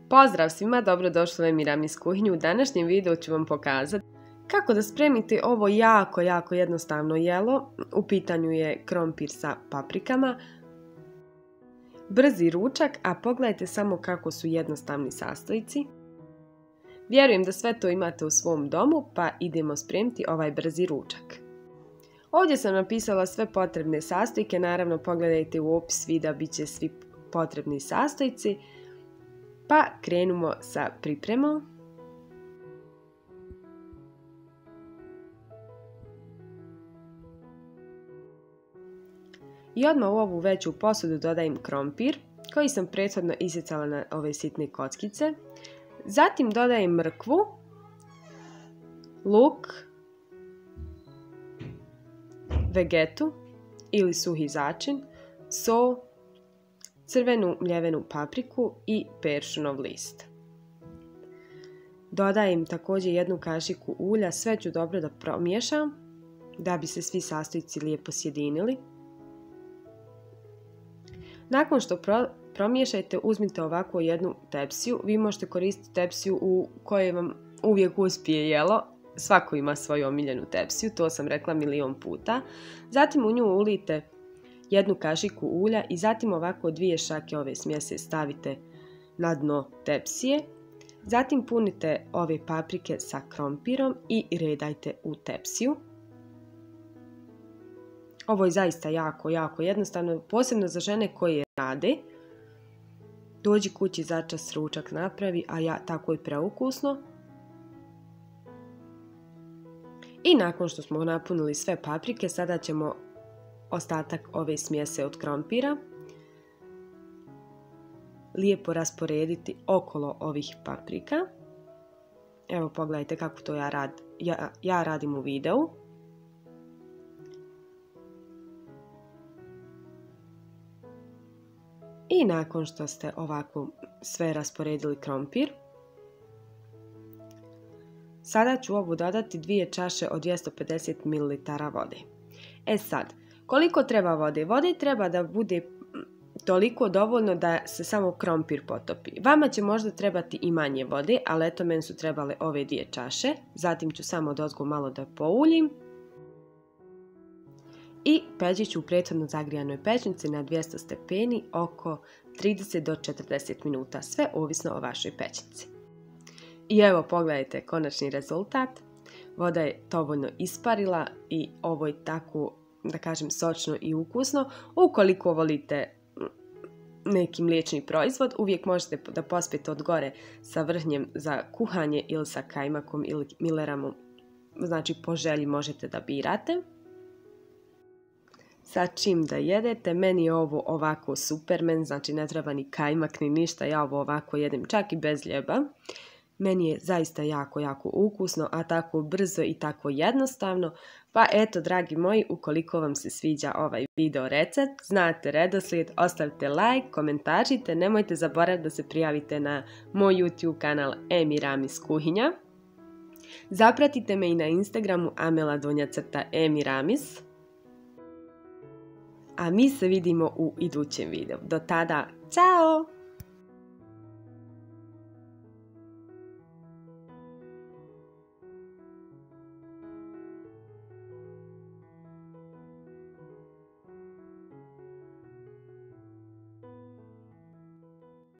Pozdrav svima, dobrodošli u Emiramis kuhinju. U današnjem videu ću vam pokazati kako da spremite ovo jako jednostavno jelo. U pitanju je krompir sa paprikama. Brzi ručak, a pogledajte samo kako su jednostavni sastojci. Vjerujem da sve to imate u svom domu, pa idemo spremiti ovaj brzi ručak. Ovdje sam napisala sve potrebne sastojke, naravno pogledajte u opis videa, bit će svi potrebni sastojci. Pa krenimo sa pripremom. I odmah u ovu veću posudu dodajem krompir koji sam prethodno isjecala na ove sitne kockice. Zatim dodajem mrkvu, luk, vegetu ili suhi začin, sol, crvenu mljevenu papriku i peršunov list. Dodajem također jednu kašiku ulja, sve ću dobro da promiješam da bi se svi sastojci lijepo sjedinili. Nakon što promiješajte, uzmite ovako jednu tepsiju. Vi možete koristiti tepsiju u kojoj vam uvijek uspije jelo. Svako ima svoju omiljenu tepsiju, to sam rekla milion puta. Zatim u nju ulijte jednu kašiku ulja i zatim ovako 2 šake ove smjese stavite na dno tepsije. Zatim punite ove paprike sa krompirom i redajte u tepsiju. Ovo je zaista jako jednostavno, posebno za žene koje rade. Dođi kući začas ručak napravi, a tako je preukusno. I nakon što smo napunili sve paprike, sada ćemo ostatak ove smjese od krompira lijepo rasporediti okolo ovih paprika. Evo pogledajte kako to ja radim u videu. I nakon što ste ovako sve rasporedili krompir, sada ću ovu dodati 2 čaše od 250 ml vode. E sad, koliko treba vode? Vode treba da bude toliko dovoljno da se samo krompir potopi. Vama će možda trebati i manje vode, ali eto meni su trebale ove 2 čaše. Zatim ću samo odozgo malo da pouljim. I peći ću u prethodno zagrijanoj pećnici na 200 stepeni oko 30 do 40 minuta, sve ovisno o vašoj pećnici. I evo pogledajte konačni rezultat. Voda je dovoljno isparila i ovo je tako, da kažem, sočno i ukusno. Ukoliko volite neki mliječni proizvod, uvijek možete da pospijete od gore sa vrhnjem za kuhanje ili sa kajmakom ili mileramom. Znači po želji možete da birate. Sa čim da jedete, meni je ovo ovako supermen, znači ne treba ni kajmak ni ništa, ja ovo ovako jedem čak i bez ljeba. Meni je zaista jako ukusno, a tako brzo i tako jednostavno. Pa eto, dragi moji, ukoliko vam se sviđa ovaj video recept, znate redoslijed, ostavite like, komentažite, nemojte zaboraviti da se prijavite na moj YouTube kanal Emiramis kuhinja. Zapratite me i na Instagramu amela_emiramis. A mi se vidimo u idućem videu. Do tada, čao!